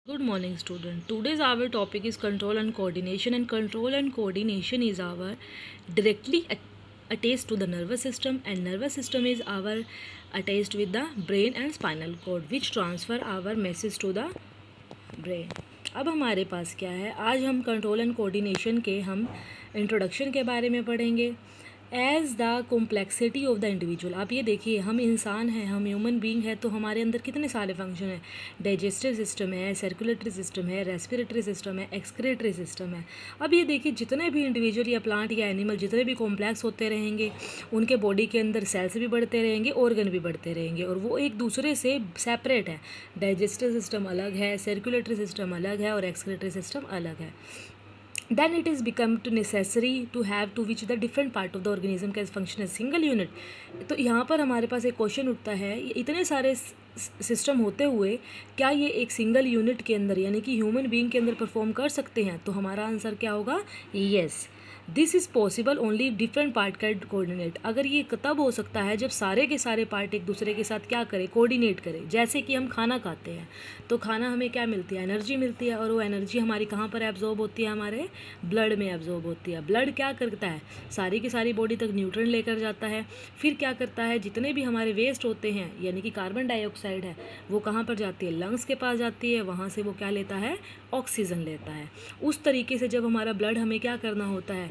Good morning, student. Today's our topic is control and coordination, and control and coordination is our directly attached to the nervous system, and nervous system is our attached with the brain and spinal cord, which transfer our message to the brain. अब हमारे पास क्या है, आज हम control and coordination के हम introduction के बारे में पढ़ेंगे. As the complexity of the individual. आप ये देखिए, हम इंसान हैं, हम ह्यूमन बीइंग है, तो हमारे अंदर कितने सारे फंक्शन हैं. डाइजेस्टिव सिस्टम है, सर्कुलेटरी सिस्टम है, रेस्पिरेटरी सिस्टम है, एक्सक्रेटरी सिस्टम है. अब ये देखिए, जितने भी इंडिविजुअल या प्लांट या एनिमल जितने भी कॉम्प्लेक्स होते रहेंगे, उनके बॉडी के अंदर सेल्स भी बढ़ते रहेंगे, ऑर्गन भी बढ़ते रहेंगे, और वो एक दूसरे से सेपरेट है. डाइजेस्टिव सिस्टम अलग है, सर्कुलेटरी सिस्टम अलग है, और एक्सक्रेटरी सिस्टम अलग है. Then it is become to necessary to have to which the different part of the organism can function as single unit. तो यहाँ पर हमारे पास एक क्वेश्चन उठता है, ये इतने सारे सिस्टम होते हुए क्या ये एक सिंगल यूनिट के अंदर यानी कि ह्यूमन बीइंग के अंदर परफॉर्म कर सकते हैं? तो हमारा आंसर क्या होगा? Yes. This is possible only different part can coordinate. अगर ये तब हो सकता है जब सारे के सारे पार्ट एक दूसरे के साथ क्या करें? कोऑर्डिनेट करें. जैसे कि हम खाना खाते हैं तो खाना हमें क्या मिलती है? एनर्जी मिलती है, और वो एनर्जी हमारी कहाँ पर एब्जॉर्ब होती है? हमारे ब्लड में एब्जॉर्ब होती है. ब्लड क्या करता है? सारी की सारी बॉडी तक न्यूट्रन लेकर जाता है. फिर क्या करता है? जितने भी हमारे वेस्ट होते हैं यानी कि कार्बन डाइऑक्साइड है, वो कहाँ पर जाती है? लंग्स के पास जाती है. वहाँ से वो क्या लेता है? ऑक्सीजन लेता है. उस तरीके से जब हमारा ब्लड हमें क्या करना होता है,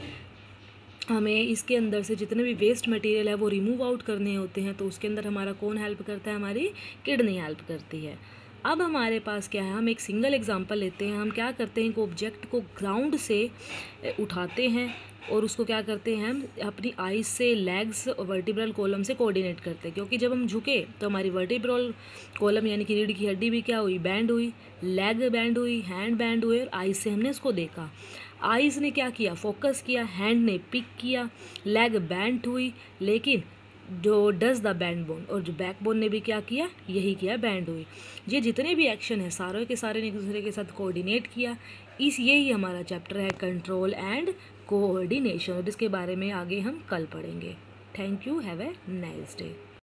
हमें इसके अंदर से जितने भी वेस्ट मटेरियल है वो रिमूव आउट करने होते हैं, तो उसके अंदर हमारा कौन हेल्प करता है? हमारी किडनी हेल्प करती है. अब हमारे पास क्या है, हम एक सिंगल एग्जांपल लेते हैं. हम क्या करते हैं, एक ऑब्जेक्ट को ग्राउंड से उठाते हैं और उसको क्या करते हैं, हम अपनी आइज से लेग्स और वर्टिब्रल कॉलम से कोऑर्डिनेट करते हैं. क्योंकि जब हम झुके तो हमारी वर्टिब्रल कॉलम यानी कि रीढ़ की हड्डी भी क्या हुई? बैंड हुई. लेग बैंड हुई, हैंड बैंड हुए, और आइज से हमने इसको देखा. आइज़ ने क्या किया? फोकस किया. हैंड ने पिक किया. लेग बैंड हुई, लेकिन जो डज द बैंड बोन, और जो बैक बोन ने भी क्या किया? यही किया, बैंड हुई. ये जितने भी एक्शन है सारे के सारे ने एक दूसरे के साथ कोऑर्डिनेट किया. यही हमारा चैप्टर है कंट्रोल एंड कोऑर्डिनेशन, और इसके बारे में आगे हम कल पढ़ेंगे. Thank you. Have a nice day.